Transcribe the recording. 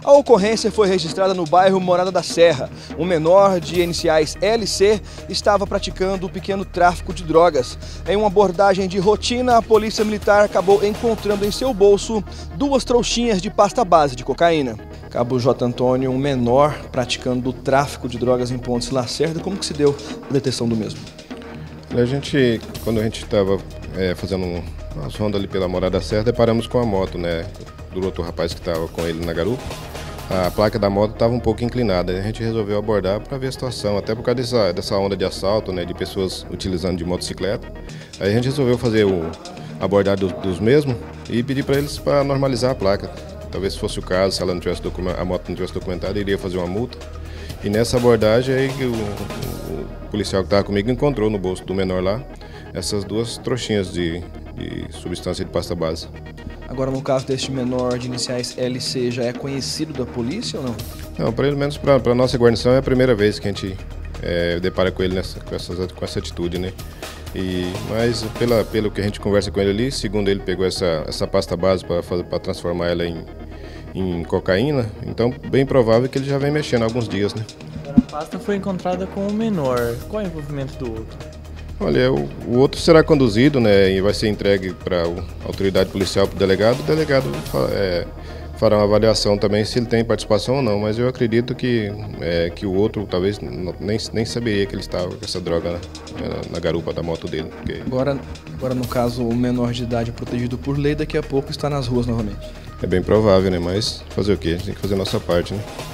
A ocorrência foi registrada no bairro Morada da Serra. Um menor de iniciais LC estava praticando um pequeno tráfico de drogas. Em uma abordagem de rotina, a polícia militar acabou encontrando em seu bolso 2 trouxinhas de pasta base de cocaína. Cabo J. Antônio, um menor praticando o tráfico de drogas em Pontes Lacerda, como que se deu a detecção do mesmo? Quando a gente estava fazendo uma ronda ali pela Morada da Serra, deparamos com a moto, né, do outro rapaz que estava com ele na garupa. A placa da moto estava um pouco inclinada, a gente resolveu abordar para ver a situação, até por causa dessa onda de assalto, né, de pessoas utilizando de motocicleta. Aí a gente resolveu fazer a abordagem dos mesmos e pedir para eles para normalizar a placa. Talvez fosse o caso, se ela não tivesse a moto não tivesse documentada, iria fazer uma multa. E nessa abordagem aí que o policial que estava comigo encontrou no bolso do menor lá essas 2 trouxinhas de substância de pasta base. Agora, no caso deste menor de iniciais LC, já é conhecido da polícia ou não? Não, pelo menos para a nossa guarnição é a primeira vez que a gente depara com ele com essa atitude, né? Mas pelo que a gente conversa com ele ali, segundo ele pegou essa pasta base para transformar ela em cocaína, então bem provável que ele já vem mexendo há alguns dias, né? A pasta foi encontrada com o menor. Qual é o envolvimento do outro? Olha, o outro será conduzido, né, e vai ser entregue para a autoridade policial, para o delegado. O delegado fará uma avaliação também se ele tem participação ou não, mas eu acredito que o outro talvez nem saberia que ele estava com essa droga na garupa da moto dele. Agora, no caso, o menor de idade protegido por lei, daqui a pouco está nas ruas novamente. É bem provável, né, mas fazer o quê? A gente tem que fazer a nossa parte, né?